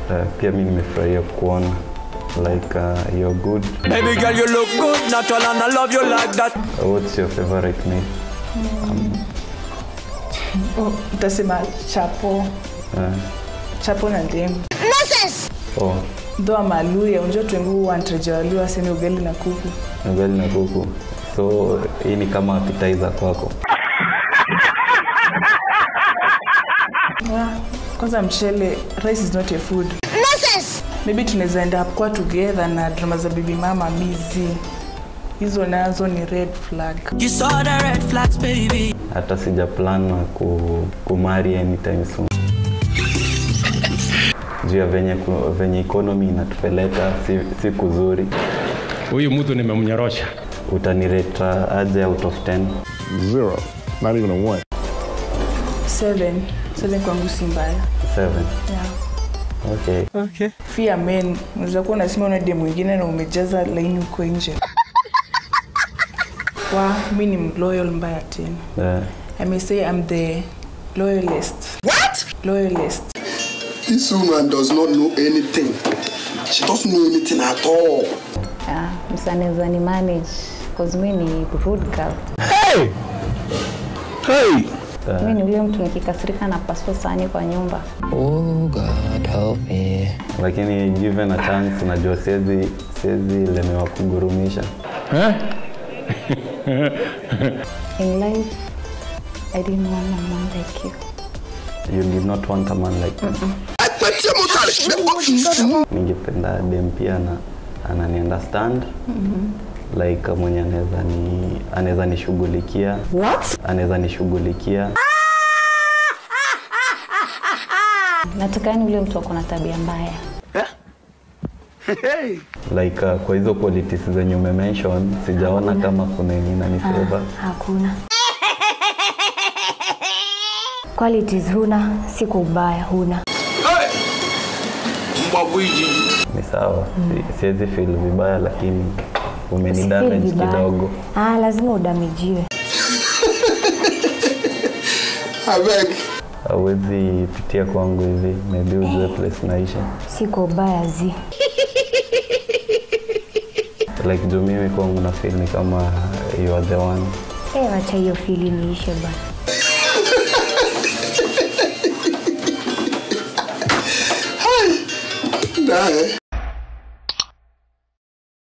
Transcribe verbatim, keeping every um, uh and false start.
Uh, pia mimi nimefurahia kuona like uh, you're good. Baby girl, you look good, natural, and I love you like that. Uh, what's your favorite meal? Mm. Um, oh, utasema chapo. Uh, chapo na ndimu. Nonsense! Oh. Doa maluya, unajua tuengu wantreja waluya sema ugali na kuku. Ugali na kuku. So hii ni kama appetizer kwako. Yeah, kwanza mchele, rice is not a food. Nonsense! Maybe tunaweza end up kwa together na drama za baby mama busy. Hizo nazo ni red flag. You saw the red flags, baby. Hata sija plan ku kumari anytime soon. Jua venye venye economy inatupeleka si, si kuzuri. Huyu mtu nimemnyorosha. Utanirate aje out of ten? Zero. Not even a one. Seven. Seven kwangu si mbaya. Seven. Yeah. Okay. Okay. Fear men. Unaweza kuwa unasema una demu mwingine na umejaza line uko nje. Wa, mimi ni loyal mbaya tena. Yeah. I may say I'm the loyalist. What? Loyalist. This woman does not know anything. She doesn't know anything at all. Yeah, msaneza ni manage cause mimi ni rude girl. Hey! Hey! Uh, mimi ni ule mtu nikikasirika napasua sahani kwa nyumba. Oh God help me. Lakini given a chance najua siwezi siwezi lemewa kugurumisha. Huh? In life I didn't want a man like you. You did not want a man like me. Ningependa dem pia na anani understand. Mm-hmm. Like mwenye anaweza ni anaweza nishughulikia. What? Anaweza nishughulikia. Nataka ni ule mtu ako na tabia mbaya. Hey! Like uh, kwa hizo qualities zenye umemention sijaona hakuna. Kama kuna nini na nisema. Ah, hakuna. Qualities huna, siku ubaya huna. Hey! Mbabwiji. Ni sawa. Mm. Si, siwezi feel vibaya lakini umenidamage kidogo. Ah, lazima udamijiwe. Avec. Hawezi pitia kwangu hivi, maybe ujue place naisha. Siku ubaya zi. Like juu mimi kwangu na feel ni kama you are the one. Eh, wacha hiyo feeling niishe bana. Hey! Nah.